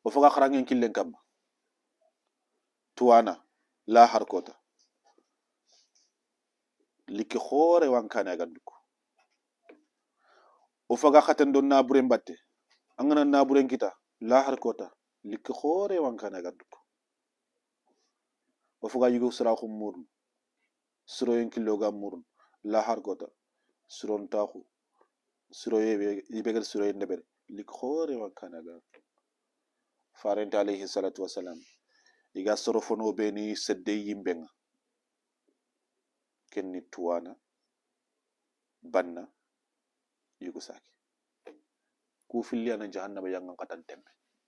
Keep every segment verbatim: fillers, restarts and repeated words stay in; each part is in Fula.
o foga kharangen killen kamma tuwana la harkota liki khore wankana ganduko o foga khaten don naburen batte angana naburen kita la harkota liki khore wankana ganduko o foga yugo sura khumurun suro yen kiloga murun la harkota suron taxu suro yebe ibegel suro yen nebel lik khore wankana ga farente alayhi salatu wassalam iga soro fono beni sedde yimbenga kenni tuwana banna yugo saki ku filli ana jahannaba yangan katan tembe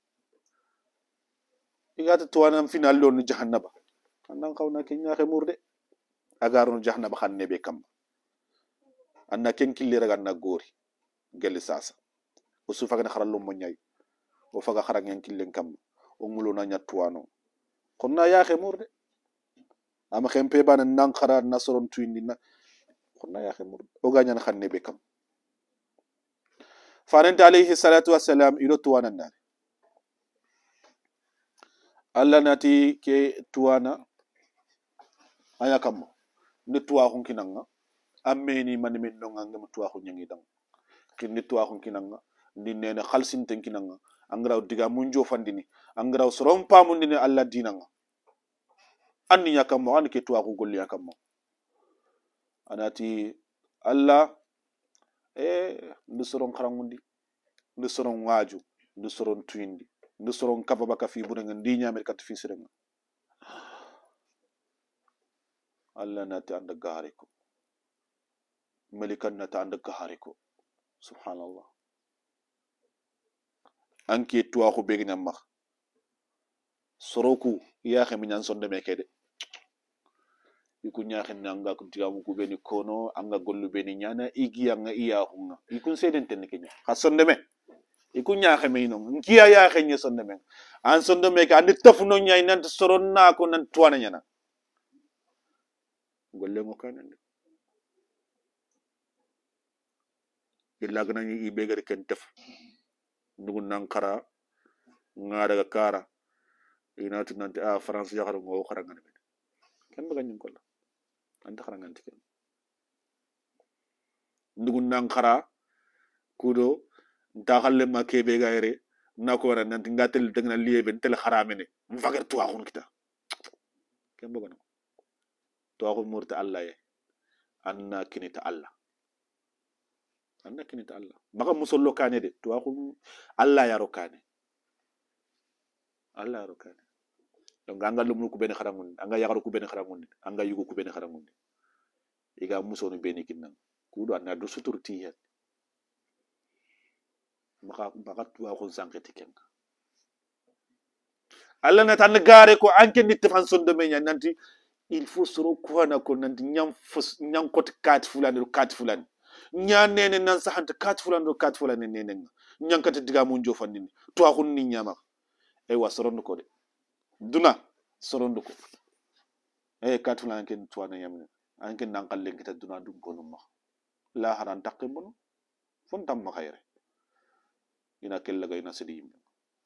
igata tuwana final lo ni jahannaba annan kawna kenya khemurde agarno jahannaba khanne be kam anna ken killi raga na gori gelli sasa o sufa gana kharallo mo nyay o faga kharangen killen kam o mulo na nyatuwano konna ya khemurde ama khempe bana nan khara nasron tuindi na konna ya khemurde o ganyan khanne be kam farante alayhi salatu wassalam ilo tuwana ndare alla nati ke tuwana aya kam ne tuwa khon kinanga ameni man men no ngam tuwa khon nyangi dang kin ne tuwa khon kinanga ndi nena khalsin ten kinanga angraw diga munjo fandini angraw sorom pamundini alla dinanga anni yakam an ke tuwa ko golli yakam anati alla e ndu soron kharangundi ndu soron waju ndu soron tuindi ndu soron kaba baka fi bunanga ndi nyamel kat fi sirenga alla nati anda gariko melikan nata anda gariko subhanallah anke tuwa ko begina mak soroku ya khami nyan sonde mekede iku nyaaxen nanga ko digamu ku beni kono anga gollu beni nyana igi anga iya hunga ikun seden ten kenya ha sonde me iku nyaaxe me no ngiya ya xenye sonde me an sonde me ka andi tafuno nyaay nan soron na ko nan tuwana nyana golle mo kanande illa gana ni ibegar ken tef ndugun nankara ngara kara ina tu nanti a france yaxaro ngo xaranga ne ken baga ñing ko la anta xaranga ken ndugun nankara kudo ntaxalle ma kebe gaire nako wara nanti ngatel degna liye ben tel xaramene mfagar tuwa xun kita ken baga no tuwa xun murta allah ye anna kinita allah anna kinita allah baga musollo kane de tuwa xun allah ya rokane allah ya rokane donc anga lumnu ku ben xarangun anga yagaru ku ben xarangun anga yugo ku ben xarangun iga musonu beni kinnan kudo anna do suturti hen maka maka tuwa xun sanketi ken alla na tan gare ko anke nit fan son de menya nanti il faut soro kuana ko nanti nyam fos nyam kot kat fulani do kat fulani nya nene nan sahanta kat fulani do kat fulani nene nyankata diga mun jofandini tuwa xun ni nyama e wa soron ko de duna soron ko e kat fulani ken tuwa na yamne anke nankal len kita duna dum ko no la haran takimon fon tam ma khayre ina kella ga ina sidi yimbe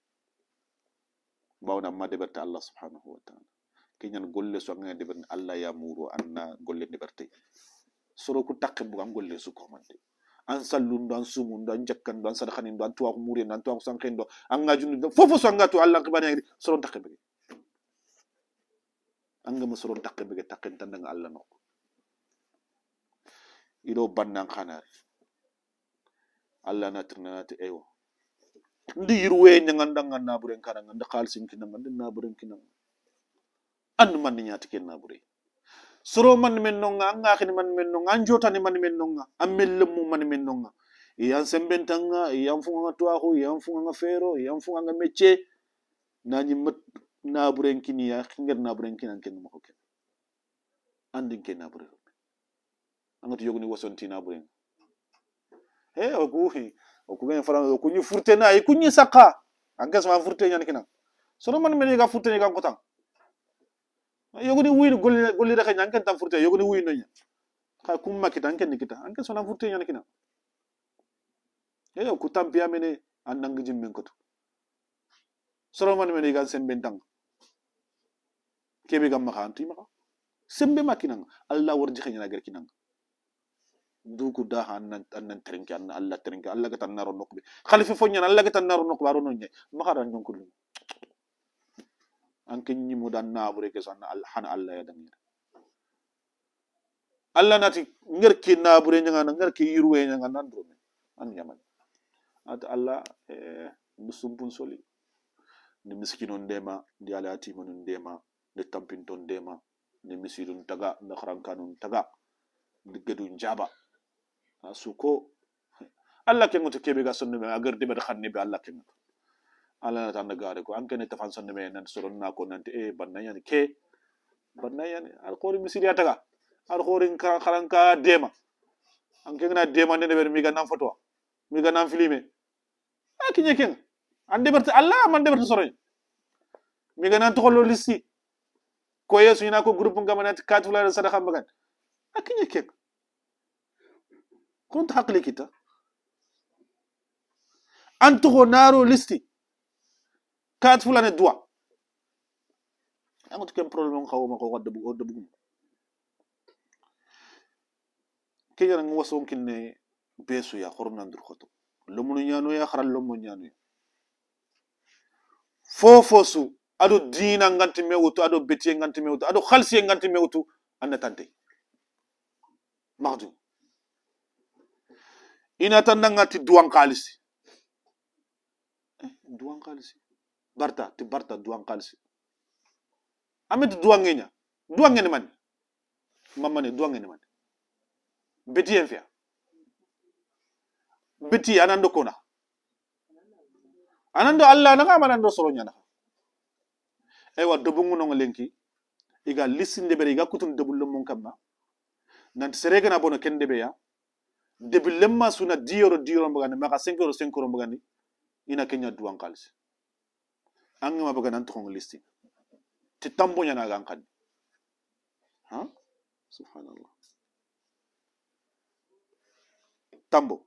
bawna ma deberta allah subhanahu wa ta'ala kinyan golle so ngane deber allah ya muro anna golle deberta soro ku takke bu am golle su ko mande an sallun dan sumun dan jakkan dan sadakhanin dan tuwa ko muri dan tuwa ko sankendo an ngajun fofo so ngatu allah ko bani soro takke be anga ma soro takke be takke tan nga allah no ido bannan khanare allah natrinati ewo ndi yirwe nyanganda ngana buren kana nganda khalsin kinanga na buren kinanga and man nyati ken na bure soro man men nonga anga khini man men nonga anjota ni man men nonga amel mu man men nonga yan sembentanga yan funga to ko yan funga fero yan funga métier nani mat na buren kini ya khinger na buren kinan ken mako ken andin ken na bure angati yogoni wasonti na buren he oku oku ben fara oku ni furte na e kunni saka angas ma furte nyan kinan soro man men ga furte ni ga ko tan yogoni wuy golli golli rek ñan kan tam furte yogoni wuy no ñan ka kum makita anken nikita anken sona furte ñan kina e ku tam biya mene an nang jimmen ko to soro man men igan sembe tang kebe gam maka anti maka sembe makinang Allah warji khanya gar kinang duku da han nan trinki an Allah trinki Allah gatan naro nokbe khalifa fonya Allah gatan naro nokba ro nonye maka ran nyonkul an kenyi mu dan nabure ke sanna Allah hana Allah ya dangir Allah nati ngerki nabure nyanga ngerki yirwe nyanga nan do an nyaman at Allah eh musumpun soli ni miskinon dema di alati monun dema de tampinton dema ni misidun taga na khrankanun taga de gedun jaba suko Allah ke ngoto kebe ga sonne me agar de be khanne be Allah ke ngoto Allah na tan gaare ko an kene tafan sonne me nan soron na ko nante e banna yani ke banna yani al khori misidi taga al khori kharanka dema an ke na dema ne be mi ga nan foto mi ga nan filime akinye ken ande berta Allah man de berta soroy mi ga nan to xollo listi ko yesu ina ko groupe ngamanati quatre fleurs sadaqa mbagan akinye ken كنت حقلي كتا أنتو نارو لستي كات فلان الدوا أنا كم problem خاو ما خاو قد بقول دبقوم كي أنا نوصل كني بيسو يا خرم ندر خطو لمن يانو يا خرال لمن يانو فو فوسو أدو دين أنغانتي ميوتو أدو بيتي أنغانتي ميوتو أدو خالسي أنغانتي ميوتو أنا تانتي مخدوم ina tanda ngati duang kalisi eh, duang kalisi barta ti barta duang kalisi amit duang ngenya duang ngene man mamma ne duang ngene man beti en fia beti anando kona anando Allah na ngama nando soro nyana e wa dobungu no lenki iga lisinde bere iga kutun debul mon kamma nanti serega na bono kende be ya debil lemma suna dioro dioro mbagani maka cinq euro cinq euro mbagani ina kenya duwan kalisi anga ma baga nan to ngol listi ti tambo nyana gan kan ha subhanallah tambo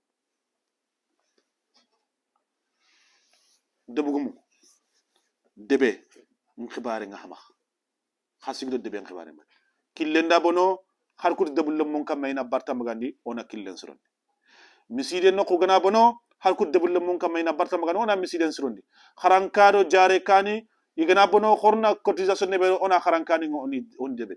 debugumu debe nkhibare nga xama xasigdo debe nkhibare ma kilenda bono har ko debul lemon kam mayna barta magandi ona killen surondi miside no ko gana bono har ko debul lemon kam mayna barta magandi ona misiden surondi kharankado jare kani igana bono khorna cotisation ne be ona kharankani ngoni on debe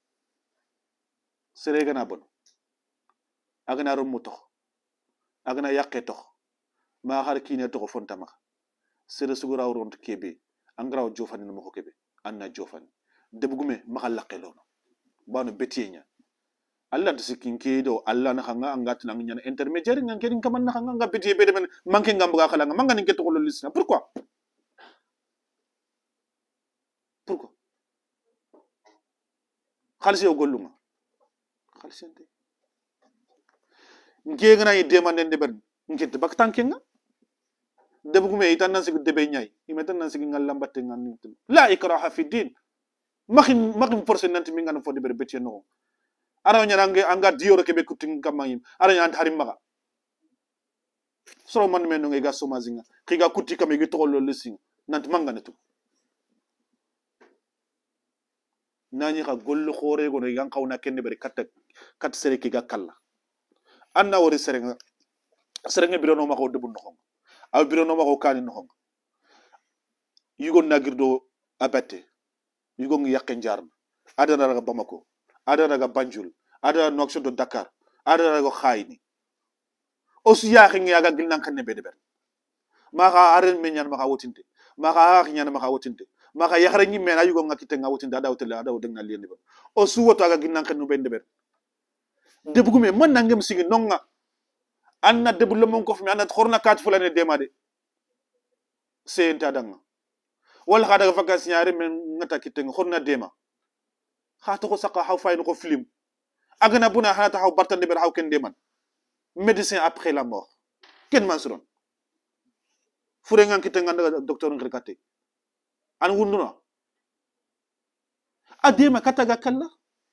sere gana bono agana rum to agana yakke to ma har kine to fonta ma sere sugura ront kebe angraw jofani no ko kebe anna jofani debugume ma khalakke lono bano betienya Allah to sikin kedo Allah na hanga angat nang nyana intermédiaire ngang kerin kaman na hanga ngabiti be de men manke ngam ga khala manga ni keto ko lisna pourquoi pourquoi khalsi o golluma khalsi ente ngega na demande de ben ngete bak tankenga debugume itan nan sig debe nyai imetan nan sig ngal lambatte ngan la ikraha fi din makin makin force nanti mi ngana fo de be no ara nyana nge anga dioro kebe kutin kamayim ara nyana harim maga soro man men nge ga soma zinga kiga kuti kame gi tolo lesing nant manga netu nani ka gollo khore go no yang kawna kenne bari kat kat sere kiga kala anna wori serenga serenga biro no mako debu no aw biro no mako kani no yugo nagirdo abate yugo ngi yakke njar adana daga Bamako ada daga Banjul ada noction de Dakar ada daga khayni osu ya xingi aga gilnan kan be de ber maka aren menyan maka wotinte maka ha nyana maka wotinte maka yaxara ñi mena yugo ngakite nga wotinte ada wotele ada wodeng na liende ba osu woto aga gilnan kan be de ber debugume man nangem sigi nonga anna debul mon ko fmi anna khorna kat fulane demade senta danga wal khada vacances ñaari men ngata kite khorna dema khato ko saka haw fayno ko film agana buna hata haw bartande ber haw ken deman médecin après la mort ken mansuron fure ngan kite nganda docteur ngrekate an wunduna adema kataga kala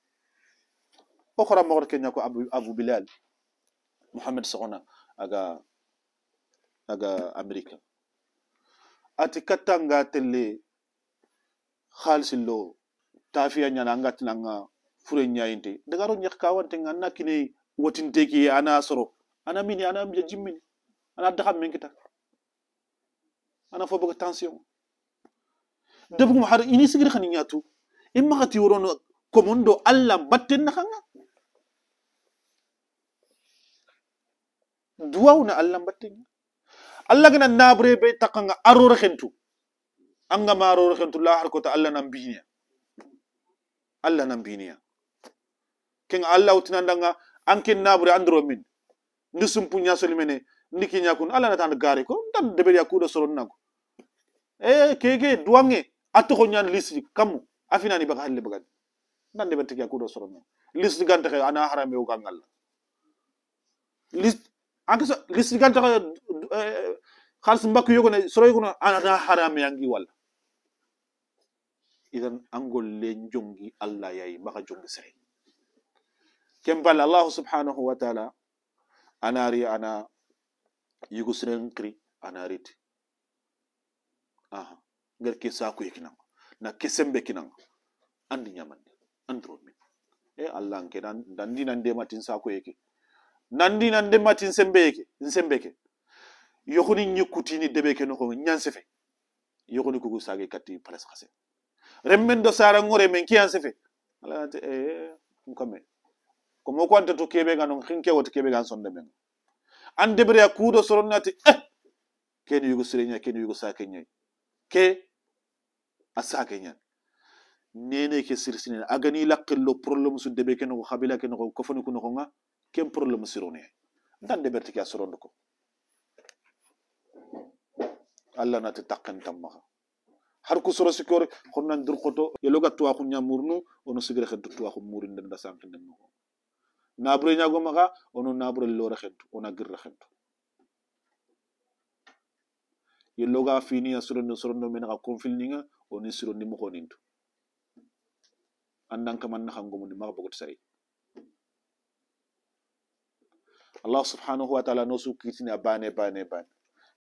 o khora mo kenya ko abu, abu bilal muhammad sona aga aga america ati katanga telle khalsillo tafiya nyana ngati nanga fure nyainte daga ro nyak kawante nganna kine wotinte ki ana soro ana mini ana mja jimmini ana dakham men kita ana fo bëgg tension debugum har ini sigir khani nyatu imma khati worono komondo alla batten na khanga duwawna alla batten alla gana nabre be takanga arore khentu anga marore khentu la har ko ta alla nambiniya alla nambiniya ken alla utinandanga anke nabre andro min ndusum punya solimene niki nyakun alla na tan gare ko dan debel yakudo soron nango e kege duwange atto ko nyan lisi kamu afina ni baka halle bagan nan debel tik yakudo soron nango lisi gante kay ana harame o gangal list anke so lisi gante kay khals mbak yogo ne soroy ko ana harame yangi wala idan angol le jongi alla yayi maka jongi say kembal allah subhanahu wa ta'ala anari ana yugusren kri anarit aha ngar ke sa ko yikinan na kesembe kinan andi nyamande andro min e allah nke dan dandi nande matin sa ko yiki nandi nande matin sembe yiki sembe ke yokuni nyukutini debe ke no ko nyansefe yokuni kugu sage katti pres khase remmen do sara ngore men ki ansefe ala te e ngome ko mo ko anta to kebe ganon khinke wot kebe gan sonde men ande bre akudo soronati eh ken yugo sirenya ken yugo sakenya ke asakenya nene ke sirsine agani lakelo problème su debe ken ko khabila ken ko foni ko nga ken problème sirone dan de berti ka sorondo ko alla na te takkan tamma har ko soro sikor xonnan dur khoto yeloga to waxu nyamurnu ono sigre xedu to waxu murin den da sank den no nabre nyago maga ono nabre lo raxentu ona gir raxentu yeloga fini asrondo sorondo men ka konfilninga oni sirondi mo xonintu andan ka man na xangomu ni ma bogot say allah subhanahu wa ta'ala no su kitini abane bane bane